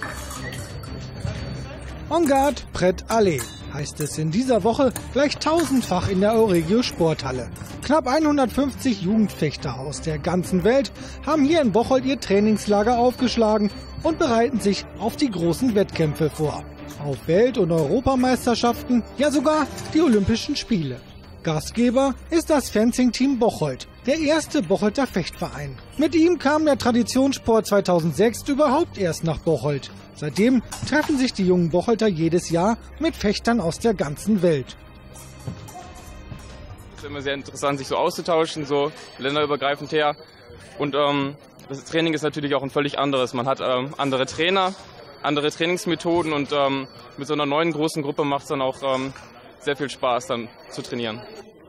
En garde, prêt, aller, heißt es in dieser Woche gleich tausendfach in der Euregio Sporthalle. Knapp 150 Jugendfechter aus der ganzen Welt haben hier in Bocholt ihr Trainingslager aufgeschlagen und bereiten sich auf die großen Wettkämpfe vor. Auf Welt- und Europameisterschaften, ja sogar die Olympischen Spiele. Gastgeber ist das Fencing-Team Bocholt, der erste Bocholter Fechtverein. Mit ihm kam der Traditionssport 2006 überhaupt erst nach Bocholt. Seitdem treffen sich die jungen Bocholter jedes Jahr mit Fechtern aus der ganzen Welt. Es ist immer sehr interessant, sich so auszutauschen, so länderübergreifend her. Und das Training ist natürlich auch ein völlig anderes. Man hat andere Trainer, andere Trainingsmethoden und mit so einer neuen großen Gruppe macht es dann auch sehr viel Spaß, dann zu trainieren.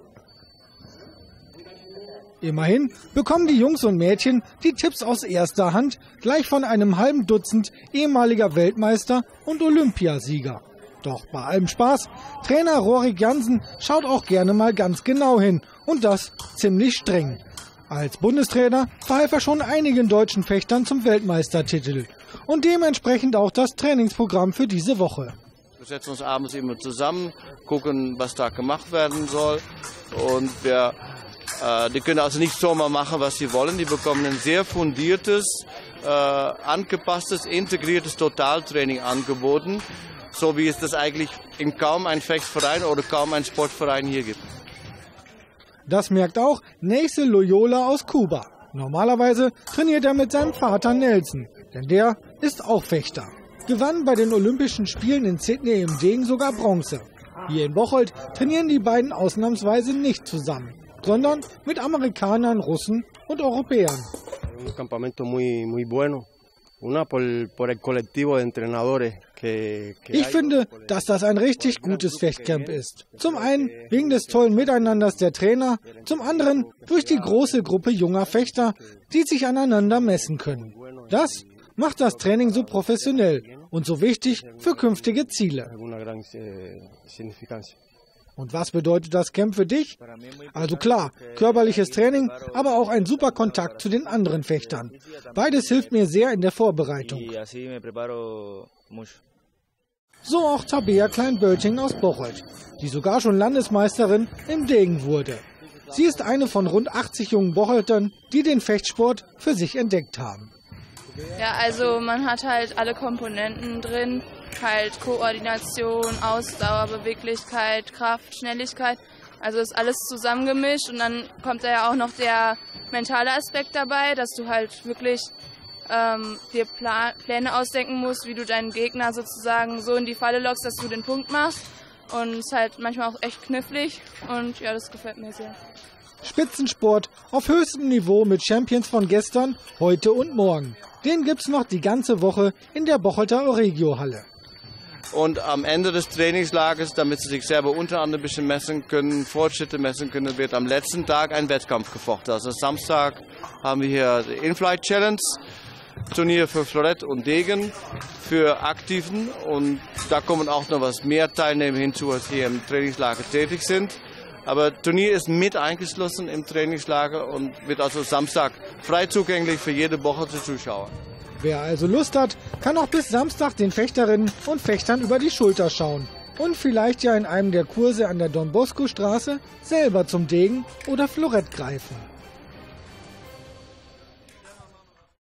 Immerhin bekommen die Jungs und Mädchen die Tipps aus erster Hand, gleich von einem halben Dutzend ehemaliger Weltmeister und Olympiasieger. Doch bei allem Spaß, Trainer Rorik Jansen schaut auch gerne mal ganz genau hin und das ziemlich streng. Als Bundestrainer verhalf er schon einigen deutschen Fechtern zum Weltmeistertitel und dementsprechend auch das Trainingsprogramm für diese Woche. Wir setzen uns abends immer zusammen, gucken, was da gemacht werden soll und die können also nicht so mal machen, was sie wollen. Die bekommen ein sehr fundiertes, angepasstes, integriertes Totaltraining angeboten, so wie es das eigentlich in kaum ein Fechtverein oder kaum ein Sportverein hier gibt. Das merkt auch Neisel Loyola aus Kuba. Normalerweise trainiert er mit seinem Vater Nelson, denn der ist auch Fechter. Gewann bei den Olympischen Spielen in Sydney im Degen sogar Bronze. Hier in Bocholt trainieren die beiden ausnahmsweise nicht zusammen, sondern mit Amerikanern, Russen und Europäern. Ich finde, dass das ein richtig gutes Fechtcamp ist. Zum einen wegen des tollen Miteinanders der Trainer, zum anderen durch die große Gruppe junger Fechter, die sich aneinander messen können. Das macht das Training so professionell und so wichtig für künftige Ziele. Und was bedeutet das Camp für dich? Also klar, körperliches Training, aber auch ein super Kontakt zu den anderen Fechtern. Beides hilft mir sehr in der Vorbereitung. So auch Tabea Klein-Bölting aus Bocholt, die sogar schon Landesmeisterin im Degen wurde. Sie ist eine von rund 80 jungen Bocholtern, die den Fechtsport für sich entdeckt haben. Ja, also man hat halt alle Komponenten drin, halt Koordination, Ausdauer, Beweglichkeit, Kraft, Schnelligkeit. Also ist alles zusammengemischt und dann kommt da ja auch noch der mentale Aspekt dabei, dass du halt wirklich dir Pläne ausdenken musst, wie du deinen Gegner sozusagen so in die Falle lockst, dass du den Punkt machst. Und es ist halt manchmal auch echt knifflig und ja, das gefällt mir sehr. Spitzensport auf höchstem Niveau mit Champions von gestern, heute und morgen. Den gibt's noch die ganze Woche in der Bocholter Euregio-Halle. Und am Ende des Trainingslagers, damit sie sich selber untereinander ein bisschen messen können, Fortschritte messen können, wird am letzten Tag ein Wettkampf gefochten. Also Samstag haben wir hier die In-Flight Challenge, Turnier für Florett und Degen für Aktiven. Und da kommen auch noch was mehr Teilnehmer hinzu, als hier im Trainingslager tätig sind. Aber Turnier ist mit eingeschlossen im Trainingslager und wird also Samstag frei zugänglich für jede Woche zu Zuschauer. Wer also Lust hat, kann auch bis Samstag den Fechterinnen und Fechtern über die Schulter schauen. Und vielleicht ja in einem der Kurse an der Don Bosco Straße selber zum Degen oder Florett greifen.